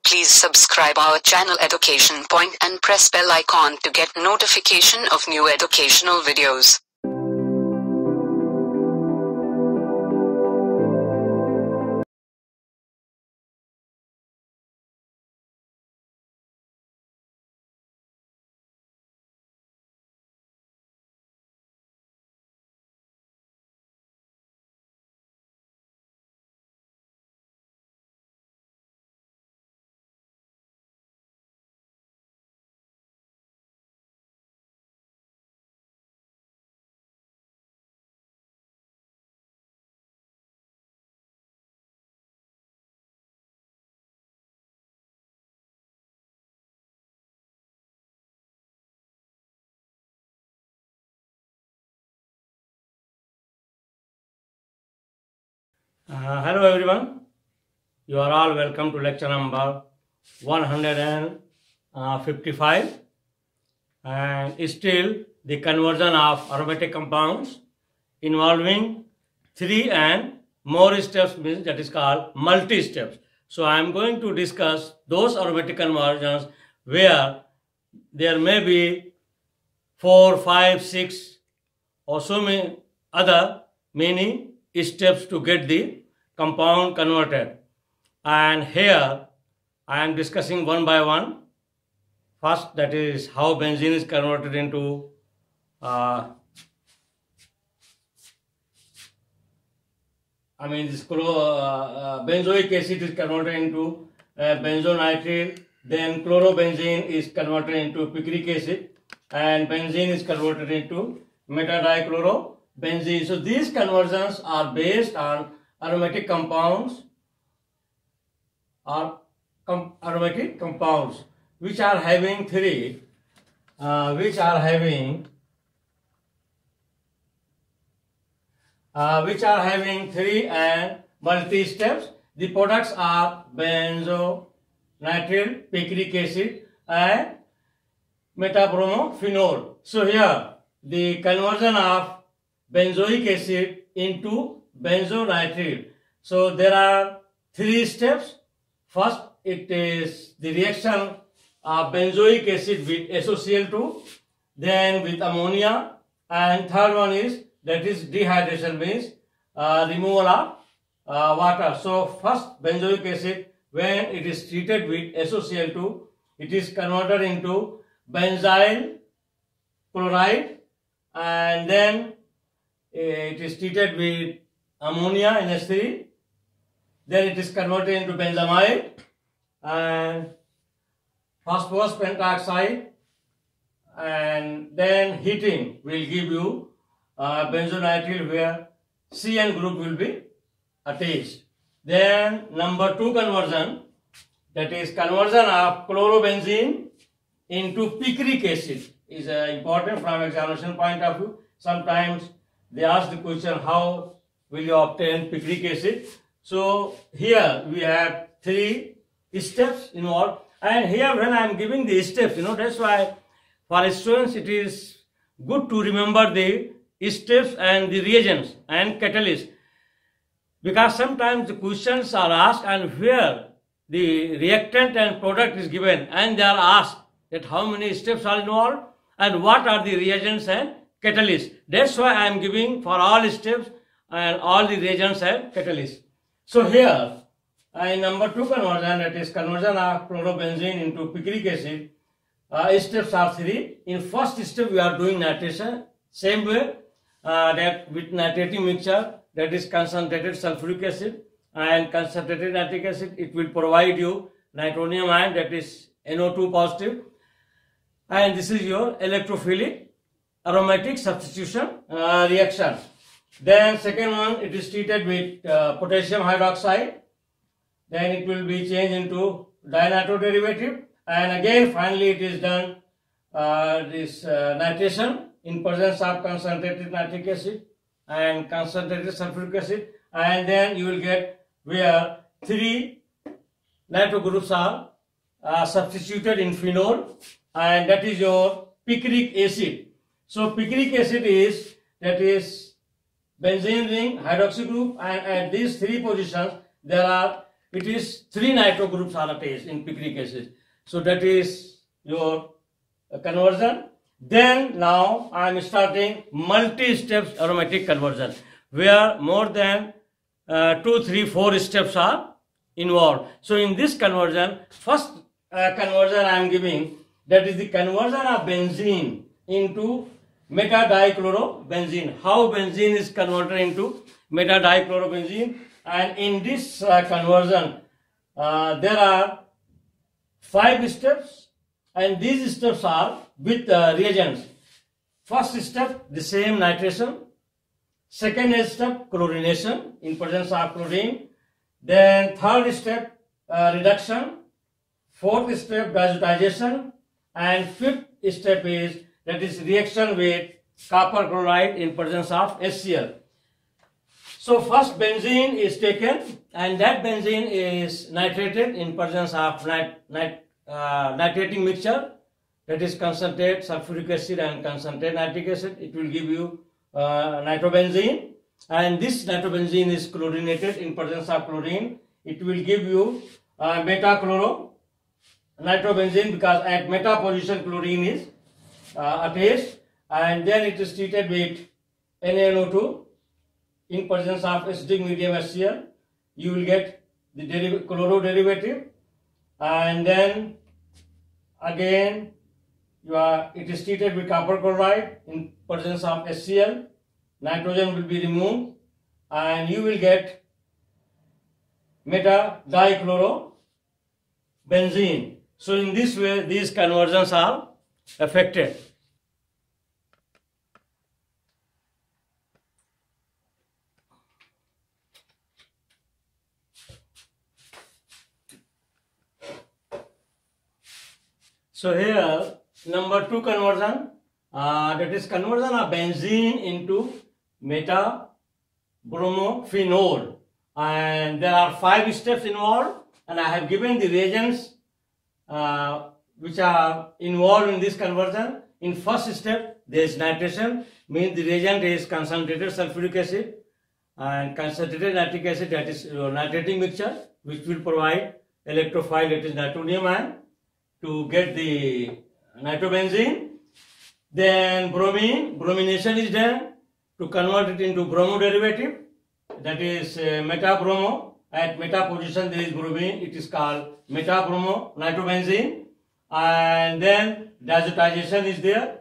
Please subscribe our channel Education Point and press bell icon to get notification of new educational videos. Hello everyone, you are all welcome to lecture number 155 and still the conversion of aromatic compounds involving 3 and more steps, means that is called multi-steps. So I am going to discuss those aromatic conversions where there may be 4, 5, 6 or so many other many steps to get the compound converted, and here I am discussing one by one. First, that is how benzene is converted into benzoic acid is converted into benzonitrile, then chlorobenzene is converted into picric acid, and benzene is converted into metadichlorobenzene. So these conversions are based on aromatic compounds which are having three and multi steps. The products are benzonitrile, picric acid, and metabromophenol. So here the conversion of benzoic acid into benzonitrile. So there are 3 steps. First, it is the reaction of benzoic acid with SOCl2, then with ammonia, and third one is that is dehydration, means removal of water. So first, benzoic acid, when it is treated with SOCl2, it is converted into benzyl chloride, and then it is treated with ammonia NH3, then it is converted into benzamide and phosphorus pentoxide, and then heating will give you benzonitrile where CN group will be attached. Then number 2 conversion, that is conversion of chlorobenzene into picric acid, is important from examination point of view. Sometimes they ask the question, how will you obtain picric acid? So here we have 3 steps involved, and here when I am giving the steps, that's why for students it is good to remember the steps and the reagents and catalysts, because sometimes the questions are asked and where the reactant and product is given, and they are asked that how many steps are involved and what are the reagents and catalysts. That's why I am giving for all steps and all the reagents and catalysts. So here in number 2 conversion, that is conversion of chlorobenzene into picric acid, steps are 3. In first step we are doing nitration, same way that with nitrating mixture, that is concentrated sulfuric acid and concentrated nitric acid, it will provide you nitronium ion, that is NO2 positive, and this is your electrophilic aromatic substitution reaction. Then second one, it is treated with potassium hydroxide, then it will be changed into dinitro derivative, and again finally it is done this nitration in presence of concentrated nitric acid and concentrated sulfuric acid, and then you will get where 3 nitro groups are substituted in phenol, and that is your picric acid. So picric acid is, that is benzene ring hydroxy group, and at these 3 positions there are it is 3 nitro groups are attached in picric acid. So that is your conversion. Then now I am starting multi-steps aromatic conversion, where more than 2, 3, 4 steps are involved. So in this conversion, first conversion I am giving, that is the conversion of benzene into meta-dichlorobenzene. How benzene is converted into meta-dichlorobenzene, and in this conversion there are 5 steps, and these steps are with reagents. First step, the same nitration. Second step, chlorination in presence of chlorine. Then third step, reduction. Fourth step, diazotization. And fifth step is, that is reaction with copper chloride in presence of HCl. So first benzene is taken, and that benzene is nitrated in presence of nitrating mixture, that is concentrate sulfuric acid and concentrate nitric acid. It will give you nitrobenzene, and this nitrobenzene is chlorinated in presence of chlorine. It will give you metachloronitrobenzene, because at meta position chlorine is attached, and then it is treated with NaNO2 in presence of acidic medium HCl. You will get the chloro derivative, and then again it is treated with copper chloride in presence of HCl. Nitrogen will be removed, and you will get meta-dichlorobenzene. So in this way these conversions are affected. So here number 2 conversion, that is conversion of benzene into meta-bromophenol, and there are 5 steps involved, and I have given the reagents which are involved in this conversion. In first step there is nitration, means the reagent is concentrated sulfuric acid and concentrated nitric acid, that is nitrating mixture, which will provide electrophile, that is nitronium ion, to get the nitrobenzene. Then bromination is done to convert it into bromo derivative, that is meta-bromo. At meta position there is bromine, it is called meta-bromo nitrobenzene. And then diazotization is there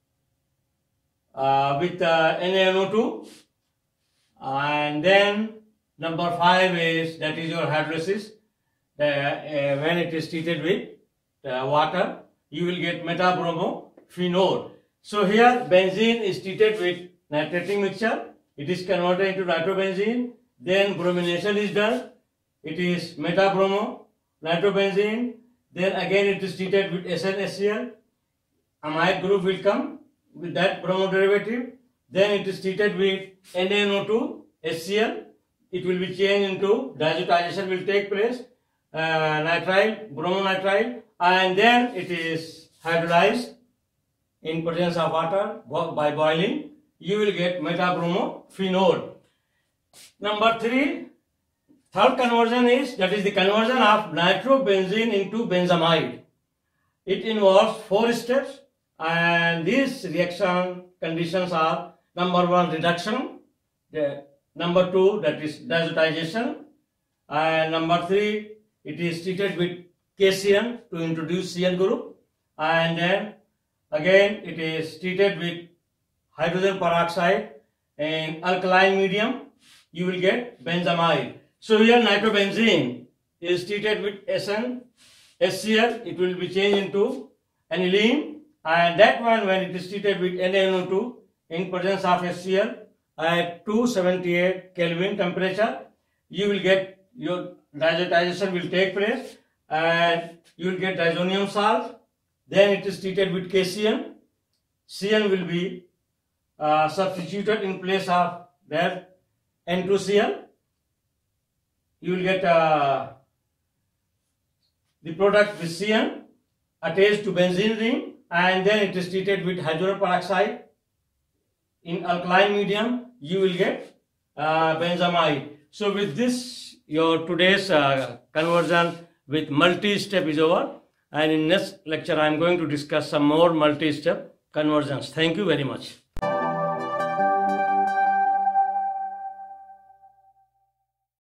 with NaNO2. And then number 5 is, that is your hydrolysis. When it is treated with water, you will get meta-bromophenol. So here benzene is treated with nitrating mixture, it is converted into nitrobenzene. Then bromination is done, it is meta-bromo nitrobenzene. Then again it is treated with SnHCl, amide group will come with that bromo derivative. Then it is treated with NaNO2 HCl, it will be changed into, diazotization will take place, nitrile, bromonitrile, and then it is hydrolyzed in presence of water by boiling. You will get meta-bromophenol. Number 3, third conversion is, that is the conversion of nitrobenzene into benzamide. It involves 4 steps, and these reaction conditions are: number 1, reduction; number 2, that is diazotization; and number 3, it is treated with KCN to introduce CN group, and then again it is treated with hydrogen peroxide in alkaline medium. You will get benzamide. So here nitrobenzene is treated with SnHCl, it will be changed into aniline, and that one, when it is treated with NaNO2 in presence of HCl at 278 Kelvin temperature, you will get, your diazotization will take place, and you will get diazonium salt. Then it is treated with KCN. CN will be substituted in place of that N2Cl. You will get the product with CN attached to benzene ring, and then it is treated with hydrogen peroxide in alkaline medium. You will get benzamide. So with this your today's conversion with multi-step is over, and in next lecture I am going to discuss some more multi-step conversions. Thank you very much.